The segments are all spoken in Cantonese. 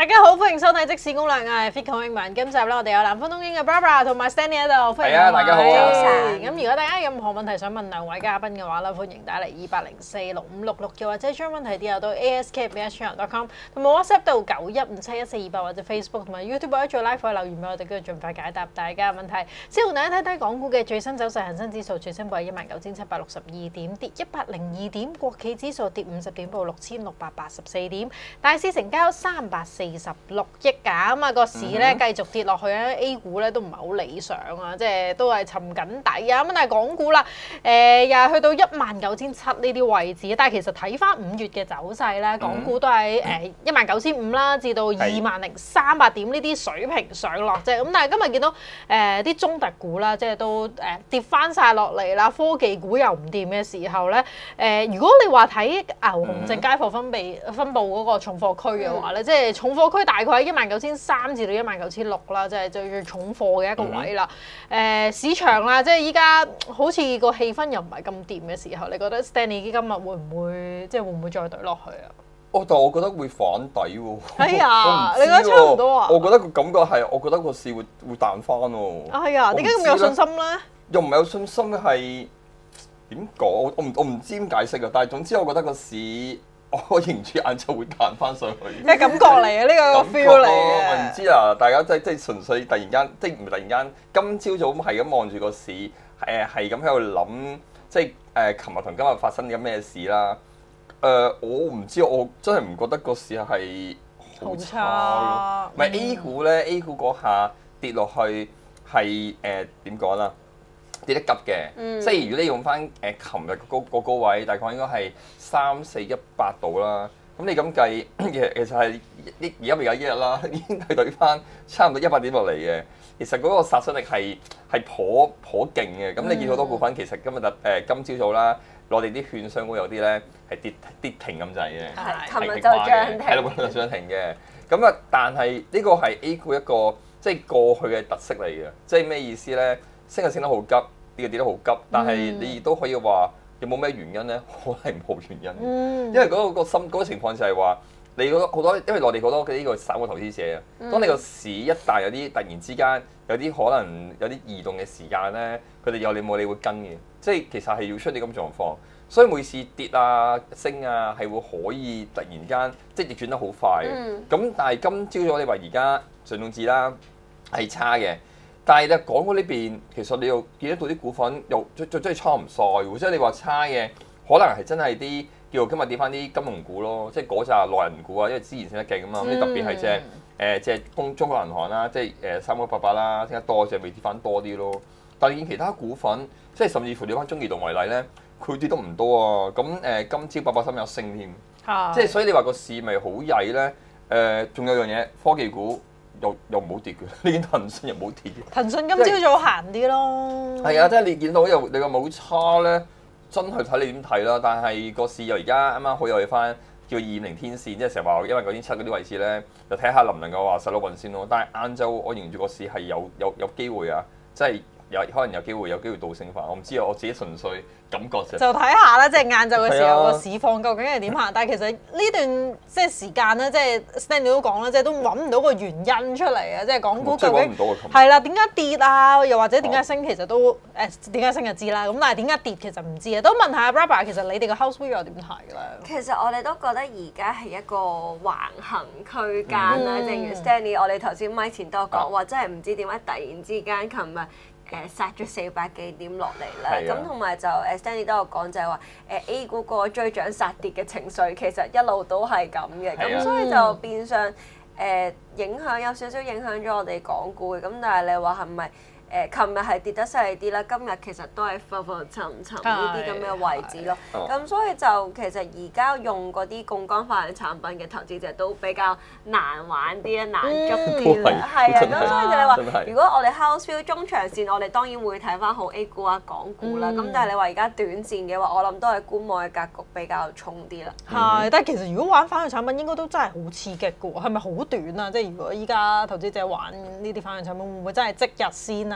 大家好，歡迎收睇即時攻略，我係 Fico 英文。今集咧，我哋有南方東英嘅 Barbara 同埋 Stanley 喺度，歡迎兩位。 大家好。 咁如果大家有任何問題想問兩位嘉賓嘅話咧，歡迎打嚟28046566，又或者將問題電郵到 ask@bschannel.com， 同埋 WhatsApp 到91571428，或者 Facebook 同埋 YouTube 可以做 live 留言俾我哋，跟住盡快解答大家嘅問題。先同大家睇睇港股嘅最新走勢，恒生指數最新報係19762點，跌102點；國企指數跌50點，報6684點；大市成交346億㗎，咁啊個市咧繼續跌落去咧 ，A 股咧都唔係好理想啊，即係都係沉緊底啊。咁但係港股啦，又係去到19700呢啲位置，但係其實睇翻5月嘅走勢咧，港股都係19500啦，至到20300點呢啲水平上落啫。咁但係今日見到啲中特股啦，即係都跌翻晒落嚟啦，科技股又唔掂嘅時候咧，如果你話睇牛熊證街貨分佈嗰個重貨區嘅話咧，即係重貨區大概喺19300至到19600啦，即係最重貨嘅一個位啦。市場啦，即係依家好似個氣氛又唔係咁掂嘅時候，你覺得 Stanley 今日會唔會再對落去啊？ 但我覺得會反底喎。 係啊，你覺得差唔多啊？ 我覺得個感覺係，我覺得個市會彈翻喎。 係啊，點解咁有信心咧？ 又唔係有信心係點講？我唔知點解釋啊。但係總之我覺得個市，我迎住晏晝會彈翻上去。嘅感覺嚟嘅，呢個 feel 嚟嘅。我唔知啊，大家即係純粹突然間，即係唔係突然間，今朝早咁係咁望住個市，係咁喺度諗，即係琴日同今日發生緊咩事啦。我唔知，我真係唔覺得個市係好差咯。唔係 A 股咧，A 股嗰下跌落去係點講啦？跌得急嘅，即係如果你用翻琴日個高位，大概應該係3418度啦。咁你咁計，其實係而家未有一日啦，已經係對翻差唔多100點落嚟嘅。其實嗰個殺傷力係頗勁嘅。咁你見好多股份，其實今朝早啦，我哋啲券商股有啲咧係跌停咁滯嘅， 琴日就漲停， 係啦，漲停嘅。咁啊，但係呢個係 A 股一個即係過去嘅特色嚟嘅，即係咩意思咧？升就升得好急，跌就跌得好急，但係你亦都可以話有冇咩原因咧？可能係冇原因，因為嗰個情況就係話你好多，因為內地好多嘅呢個散戶投資者啊，當你個市一旦有啲突然之間有啲可能有啲異動嘅時間咧，佢哋有理冇理會跟嘅，即係其實係要出啲咁狀況，所以每次跌啊升啊係會可以突然間即係逆轉得好快嘅。咁但係今朝早你話而家上證指啦係差嘅。但係咧，港股呢邊其實你又見得到啲股份又真係差唔晒喎，即係你話差嘅，可能係真係啲叫做今日跌翻啲金融股咯，即係嗰扎內銀股啊，因為之前升得勁啊嘛，咁特別係隻中國銀行啦，即係3988啦，升得多隻未跌翻多啲咯。但係見其他股份，即係甚至乎你翻中移動為例咧，佢跌得唔多啊。咁今朝883有升添，即係所以你話個市咪好曳咧？仲有樣嘢科技股。又唔好跌嘅，你見騰訊又唔好跌嘅。騰訊今朝早行啲咯。係啊，即係你見到又你話冇差咧，真係睇你點睇啦。但係個市又而家啱啱好又去翻叫250天線，即係成日話19700嗰啲位置咧，就睇下能唔能夠話洗到運先咯。但係晏晝我認住個市係有機會啊，即係可能有機會倒升翻。我唔知啊，我自己純粹感覺啫。就睇下啦，即係晏晝嘅時候個市況究竟係點行。但係其實呢段即係時間咧，即係 Stanley 都講啦，即係都揾唔到個原因出嚟啊！即係港股究竟係啦，點解跌啊？又或者點解升？其實都點解升就知啦。咁但係點解跌其實唔知啊。都問下 Barbara，其實你哋個 house view 又點睇咧？ 其實我哋都覺得而家係一個橫行區間啦。正如 Stanley，我哋頭先咪前都講話，真係唔知點解突然之間琴日殺咗400幾點落嚟啦，咁同埋就Stanley 都有講就係話A 股個追漲殺跌嘅情緒其實一路都係咁嘅，咁所以就變相有少少影響咗我哋港股嘅，咁但係你話係咪？琴日係跌得犀利啲啦，今日其實都係浮浮沉沉呢啲咁嘅位置咯。咁所以就其實而家用嗰啲槓桿化嘅產品嘅投資者都比較難玩啲啦，難捉啲啦。係啊，咁所以就你話，如果我哋 house view 中長線，我哋當然會睇翻好 A 股啊、港股啦。咁但係你話而家短線嘅話，我諗都係觀望嘅格局比較重啲啦。 係，但係其實如果玩翻去產品，應該都真係好刺激嘅喎。係咪好短啊？即係如果依家投資者玩呢啲反向產品，會唔會真係即日先啊？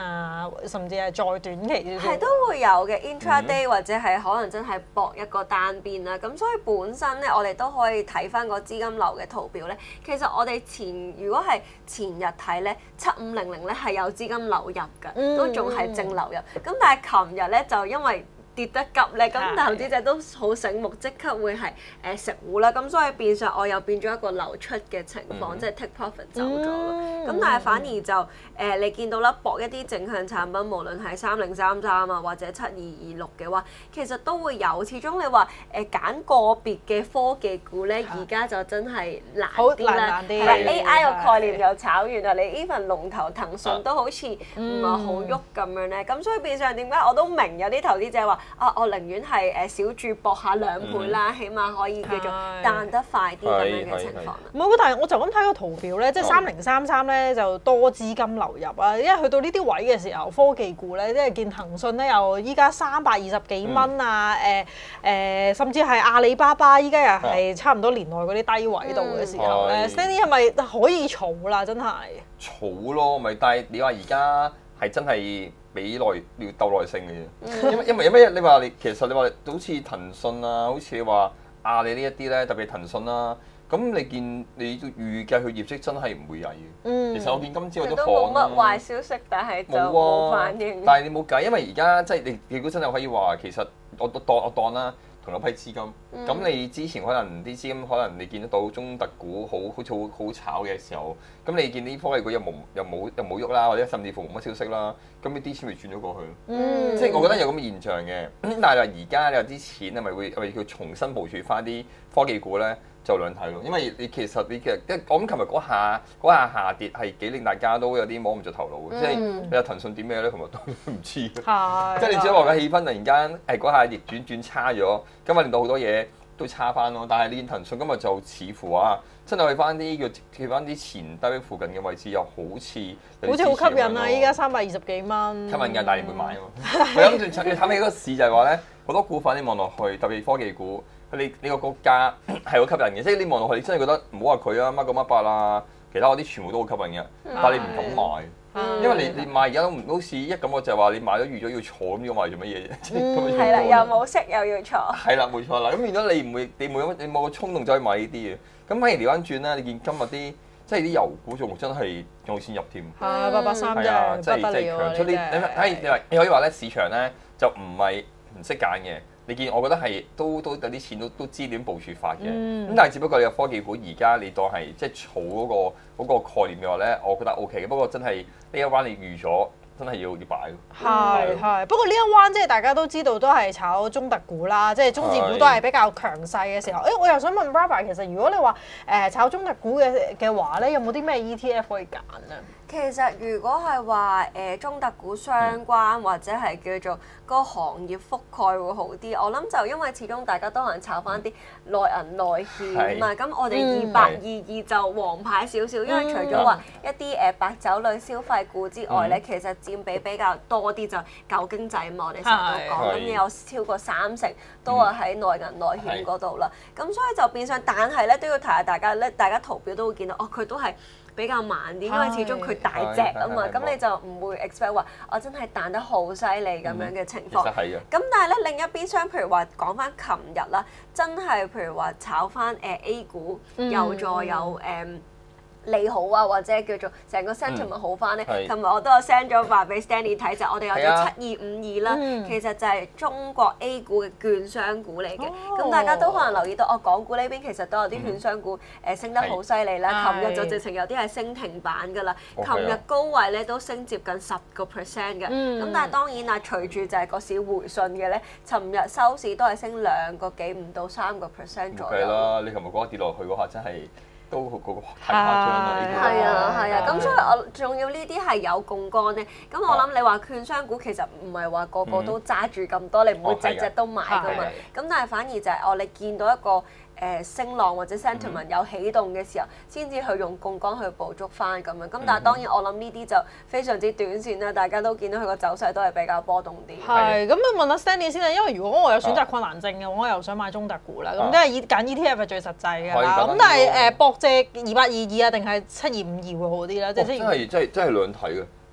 啊，甚至係再短期少少。 係都會有嘅 intraday 或者係可能真係搏一個單邊啦。咁所以本身咧，我哋都可以睇翻個資金流嘅圖表咧。其實我哋如果係前日睇咧，7500咧係有資金流入㗎，都仲係正流入。咁但係琴日咧就因為跌得急咧，咁投資者都好醒目，即刻會係食糊啦。咁所以變相我又變咗一個流出嘅情況，即係 take profit 走咗咯。咁但係反而就你見到啦，搏一啲正向產品，無論係3033啊或者7226嘅話，其實都會有。始終你話揀個別嘅科技股咧，而家就真係難啲啦。 難啲。 AI 個概念又炒完啦，你 even 龍頭騰訊都好似唔係好喐咁樣咧。咁所以變相點解我都明有啲投資者話。我寧願係小注搏下2倍啦，起碼可以叫做彈得快啲咁樣嘅情況。 唔係，但係我就咁睇個圖表咧，即係3033咧就多資金流入啊，因為去到呢啲位嘅時候，科技股咧，即係見騰訊咧又依家320幾蚊啊，甚至係阿里巴巴依家又係差唔多年內嗰啲低位度嘅時候咧，Stanley 係咪可以儲啦？真係儲咯，咪但係你話而家係真係。比要鬥耐性嘅啫，因為你話其實你話好似騰訊啊，好似你話阿里呢一啲咧，特別騰訊啦，咁你見你預計佢業績真係唔會曳嘅。其實我見今朝我都冇乜壞消息，但係就冇反應。 但係你冇計，因為而家即係你估真係可以話，其實我當啦。同一批資金，咁你之前可能啲資金可能你見得到中特股好似好炒嘅時候，咁你見啲科技股又冇喐啦，或者甚至乎冇乜消息啦，咁呢啲錢咪轉咗過去咯。即係我覺得有咁嘅現象嘅。但係而家你話啲錢係咪會叫重新部署翻啲科技股咧？就兩睇咯，因為你其實我諗琴日嗰下下跌係幾令大家都有啲摸唔着頭腦嘅，即係你話騰訊點咩咧？琴日都唔知，即係你只係話個氣氛突然間係嗰下逆轉差咗，咁啊令到好多嘢都差翻咯。但係你見騰訊今日就似乎真係去翻啲前低附近嘅位置，又好似好吸引啊！依家320幾蚊， 吸引㗎，但係你唔會買啊嘛。我諗住你睇起嗰個市就係話咧，好多股份你望落去，特別科技股。你個價係好吸引嘅，即係你望落去，你真係覺得唔好話佢啊，乜九乜八啦，其他嗰啲全部都好吸引嘅，但係你唔敢買，因為你買而家都好似一咁，我就係話你買咗預咗要坐咁，要買做乜嘢啫？ 係啦，又冇息又要坐。 係啦，冇錯啦。咁變咗你冇個衝動走去買呢啲嘅，咁反而調翻轉咧，你見今日啲即係啲油股仲真係有錢入添。 係883 真係不得了啊！你可以話咧，市場咧就唔係唔識揀嘅。你見我覺得係都有啲錢都知點部署法嘅，咁但係只不過你個科技股而家你當係即係儲嗰個概念嘅話咧，我覺得 OK 嘅。不過真係呢一彎你預咗，真係要擺咯。 係，不過呢一彎即係大家都知道都係炒中特股啦，即係中字股都係比較強勢嘅時候。我又想問 Barbara，其實如果你話炒中特股嘅話咧，有冇啲咩 ETF 可以揀啊？ 其實如果係話中特股相關或者係叫做個行業覆蓋會好啲，我諗就因為始終大家都可能炒翻啲內銀內險啊，咁我哋2822就王牌少少，因為除咗話一啲白酒類消費股之外咧，其實佔比比較多啲就舊經濟嘛，我哋成日都講，咁有超過30%都係喺內銀內險嗰度啦，咁所以就變相，但係咧都要提下大家咧，大家圖表都會見到，佢都係比較慢啲，因為始終佢大隻啊嘛，咁你就唔會 expect 話我真係彈得好犀利咁樣嘅情況。 其實係嘅。 咁但係咧另一邊廂，譬如話講翻琴日啦，真係譬如話炒翻A 股，又再有利好啊，或者叫做成個 sentiment 好翻咧。琴日我都有 send 咗話俾 Stanley 睇，就我哋有隻7252啦，其實就係中國 A 股嘅券商股嚟嘅。咁大家都可能留意到，港股呢邊其實都有啲券商股升得好犀利啦。琴日就直情有啲係升停板㗎啦。琴日高位咧都升接近10%嘅。咁但係當然啦，隨住就係個市回順嘅咧，尋日收市都係升2個幾唔到3%左右。 係啦，你琴日嗰下跌落去嗰下真係〜都太誇張啦！ 係啊，咁所以我仲要呢啲係有槓桿咧。咁我諗你話券商股其實唔係話個個都揸住咁多，你唔會隻隻都買噶嘛。咁但係反而就係你見到一個升浪或者 sentiment 有起動嘅時候，先至去用槓桿去捕捉翻咁樣。咁但係當然我諗呢啲就非常之短線啦，大家都見到佢個走勢都係比較波動啲。 係，咁啊問下 Stanley 先啦，因為如果我有選擇困難症嘅，我又想買中特股啦，咁都係揀 ETF 係最實際㗎啦。咁但係博隻2822啊，定係7252會好啲啦？即係真係兩睇嘅。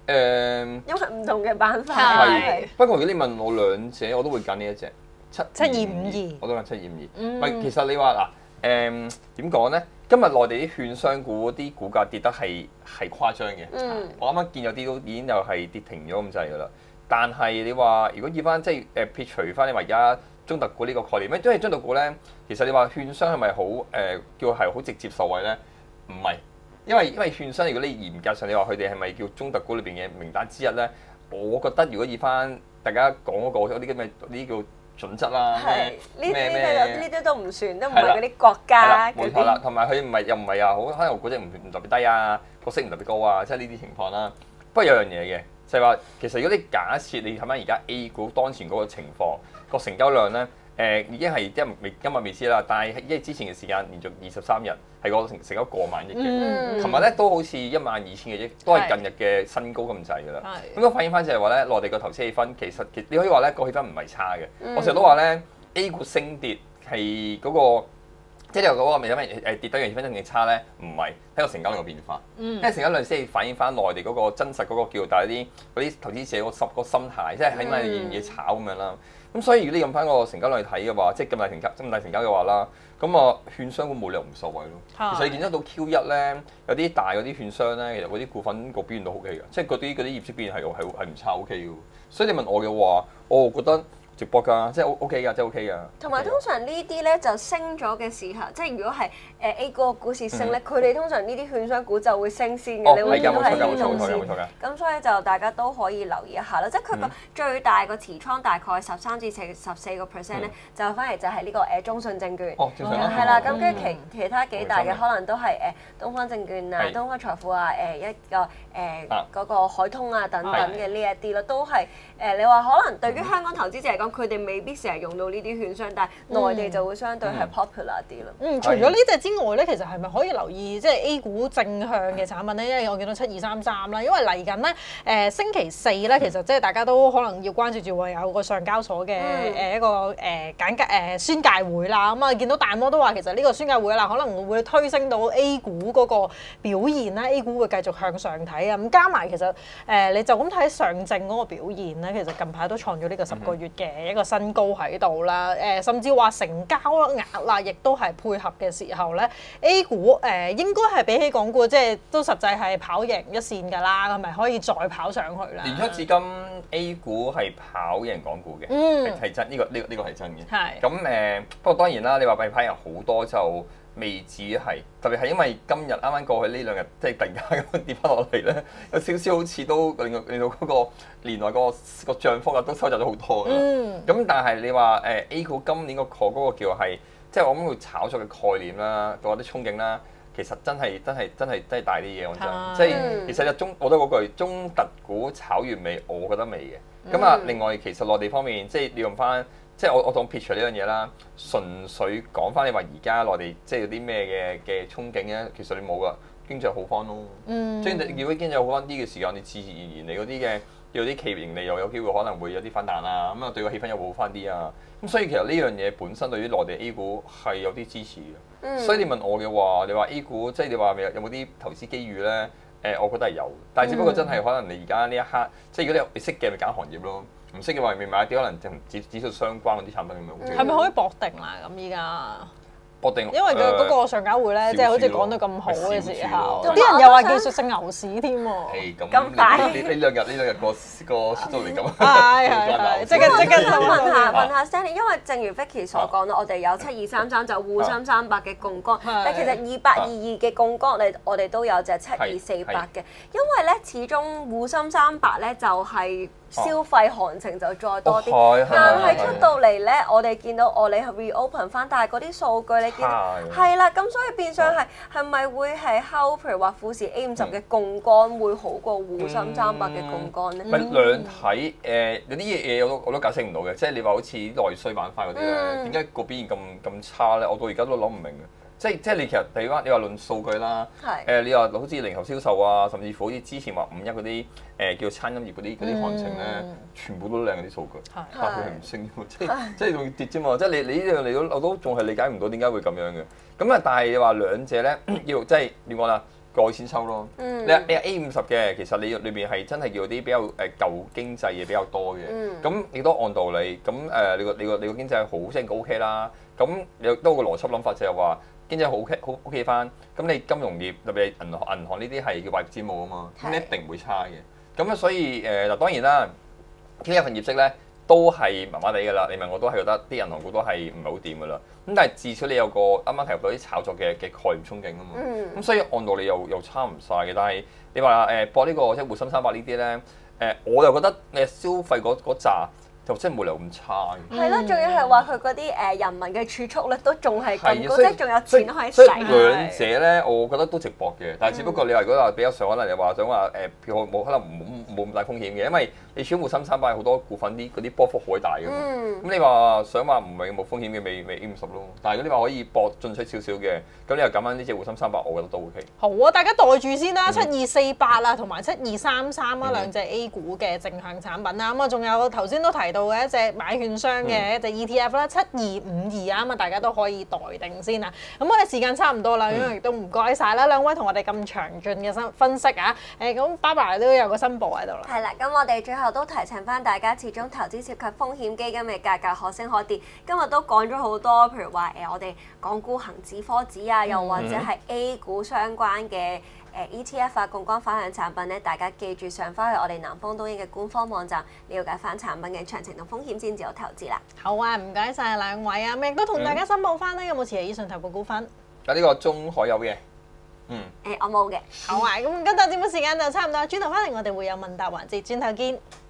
因為唔同嘅板塊係不過如果你問我兩者，我都會揀呢一隻 7252， 我都揀7252。唔係，其實你話嗱點講咧？今日內地啲券商股啲股價跌得係誇張嘅。我啱啱見有啲都已經又係跌停咗咁滯㗎啦。但係你話如果以翻即係撇除翻你話而家中特股呢個概念，因為中特股咧，其實你話券商係咪好叫係好直接受惠咧？唔係，因為券商如果你嚴格上你話佢哋係咪叫中特股裏邊嘅名單之一咧？我覺得如果以翻大家講嗰啲咁嘅呢啲叫準則啦， 呢啲都唔算，都唔係嗰啲國家嗰冇錯啦，同埋佢又唔係好可能估值唔特別低啊，個息唔特別高啊，即係呢啲情況啦。不過有樣嘢嘅就係話，其實如果你假設你睇翻而家 A 股當前嗰個情況，個成交量咧已經係今日未知啦，但係因為之前嘅時間連續23日係個成交過萬億嘅，琴日咧都好似12000嘅億，都係近日嘅新高咁滯㗎啦。咁都反映翻就係話咧，內地個投資氣氛其實你可以話咧個氣氛唔係差嘅。我成日都話咧 A 股升跌係嗰個。即係你話嗰個咪因為跌得嘅氣氛真正差咧，唔係睇個成交量嘅變化，因為成交量先係反映翻內地嗰個真實嗰個叫大啲嗰啲投資者個心態，即係起碼你願意炒咁樣啦。咁所以如果你用翻個成交量去睇嘅話，即係咁大成交嘅話啦，咁啊券商股冇理由唔受惠咯。其實你見得到 Q1咧有啲大嗰啲券商咧，其實嗰啲股份個表現都 OK 嘅，即係嗰啲業績表現係唔差 OK 嘅。所以你問我嘅話，我覺得。直播㗎，即係 OK 㗎，即係 OK 㗎。 同埋通常呢啲咧就升咗嘅時候，即係如果係A 股個股市升咧，佢哋通常呢啲券商股就會升先嘅，你會見到係呢種先。咁所以就大家都可以留意一下啦。即係佢個最大個持倉大概13至14%咧，就反而就係呢個中信證券。係啦，咁跟住其他幾大嘅可能都係東方證券啊、東方財富啊、一個嗰個海通啊等等嘅呢一啲咯，都係你話可能對於香港投資者嚟講。佢哋未必成日用到呢啲券商，但係內地就會相對係 popular 啲咯。 除咗呢隻之外咧，其實係咪可以留意即係 A 股正向嘅產品咧？因為我見到7233啦，因為嚟緊咧星期四咧，其實即係大家都可能要關注住會有個上交所嘅一個宣介會啦。咁啊見到大摩都話其實呢個宣介會啦，可能會推升到 A 股嗰個表現啦，A 股會繼續向上睇啊。咁加埋其實你就咁睇上證嗰個表現咧，其實近排都創咗呢個10個月嘅一個新高喺度啦，甚至話成交額啦，亦都係配合嘅時候咧 ，A 股應該係比起港股即係都實際係跑贏一線㗎啦，係咪可以再跑上去啦？ 年初至今 A 股係跑贏港股嘅，係真呢個係真嘅。係咁不過當然啦，你話跑贏好多就未至於係，特別係因為今日啱啱過去呢2日，即係突然間咁跌翻落嚟咧，有少少好似都令到嗰個年內個漲幅啊都收窄咗好多㗎。咁但係你話A 股今年嗰個叫係，即係我諗佢炒作嘅概念啦，或者憧憬啦，其實真係大啲嘢講真。即係其實我覺得嗰句中特股炒完未？我覺得未嘅。咁另外其實內地方面，即係利用翻。即係我當撇除呢樣嘢啦，純粹講翻你話而家內地即係有啲咩嘅憧憬咧，其實你冇噶，經濟好翻咯。如果經濟好翻啲嘅時間，你自然而然你嗰啲嘅有啲企業盈利又有機會可能會有啲反彈啊，咁啊對個氣氛又好翻啲啊。咁所以其實呢樣嘢本身對於內地 A 股係有啲支持嘅。所以你問我嘅話，你話 A 股即係你話有冇啲投資機遇咧？我覺得係有，但係只不過真係可能你而家呢一刻，即係如果你識嘅咪揀行業咯。唔識嘅話，咪買啲可能同指數相關嗰啲產品咁樣。 係咪可以搏定啦？咁依家搏定， 因為佢嗰個上交會咧，即係好似講到咁好嘅時候，啲人又話技術性牛市添喎。 咁快？ 呢兩日個速度嚟咁。 係，即刻想問下 Stanley， 因為正如 Vicky 所講啦，我哋有7233就滬深300嘅槓桿，但其實2822嘅槓桿我哋都有隻7248嘅，因為咧始終滬深300咧就係。消費行情就再多啲，但係出到嚟咧，我哋見到我哋係 reopen 翻，但係嗰啲數據你見係啦，咁所以變相係咪會係 hold？譬如話富時 A50嘅槓桿會好過滬深300嘅槓桿咧？ 咪兩睇有啲嘢我都解釋唔到嘅，即係你話好似內需板塊嗰啲咧，點解個表現咁差咧？我到而家都諗唔明嘅。即係你其實你話論數據啦，你話好似零售銷售啊，甚至乎好似之前話5一嗰啲叫餐飲業嗰啲行情咧，全部都靚嗰啲數據，但佢係唔升喎，即係仲要跌啫嘛，即係你呢樣你我都仲係理解唔到點解會咁樣嘅。咁但係你話兩者咧要即係點講啦？ 過千抽咯。你係 A50嘅，其實你裏邊係真係叫啲比較舊經濟嘢比較多嘅。咁亦都按道理，咁你個經濟好即係 OK 啦。咁你都有個邏輯諗法就係話經濟好 OK 翻，咁你金融業特別係銀行呢啲係叫百業之母啊嘛，咁你一定唔會差嘅。咁所以嗱當然啦，呢一份業績咧都係麻麻地㗎啦。你問我都係覺得啲銀行股都係唔係好掂㗎啦。咁但係至少你有個啱啱提到啲炒作嘅概念憧憬啊嘛。咁所以按道理又差唔晒嘅。但係你話博呢個即係滬深300呢啲咧，我又覺得消費嗰扎就真係冇理由咁差嘅。 係咯，仲要係話佢嗰啲人民嘅儲蓄率都仲係咁高，即係仲有錢可以使。 所以兩者咧，我覺得都值博嘅。但係只不過你話如果話比較上，可能你話想話票冇可能冇咁大風險嘅，因為你選滬深300好多股份嗰啲波幅好大㗎嘛。咁你話想話唔係冇風險嘅，咪 A50咯。但係如果你話可以博進取少少嘅，咁你又揀翻呢隻滬深300，我覺得都 OK。 好啊，大家袋住先啦，7248啦，同埋7233啦，兩隻 A 股嘅正向產品啦。咁啊，仲有頭先都提到嘅一隻買券商嘅一隻 ETF 啦，7252啊，咁啊，大家都可以袋定先啊。咁我哋時間差唔多啦，因為亦都唔該晒啦，兩位同我哋咁詳盡嘅分析啊。咁Barbara都有個申報喺度啦。 係啦，咁我哋最後都提醒翻大家，始終投資涉及風險，基金嘅價格可升可跌。今日都講咗好多，譬如話我哋港股恒指、科指啊，又或者係 A 股相關嘅ETF 啊、槓桿反向產品咧，大家記住上翻去我哋南方東英嘅官方網站，了解翻產品嘅詳情同風險先至好投資啦。 好啊，唔該晒兩位啊，咁亦都同大家申報翻咧，有冇持有以上投報股份？ 呢個中海有嘅。 我冇嘅。 好啊，咁今集節目時間就差唔多，轉頭翻嚟我哋會有問答環節，轉頭見。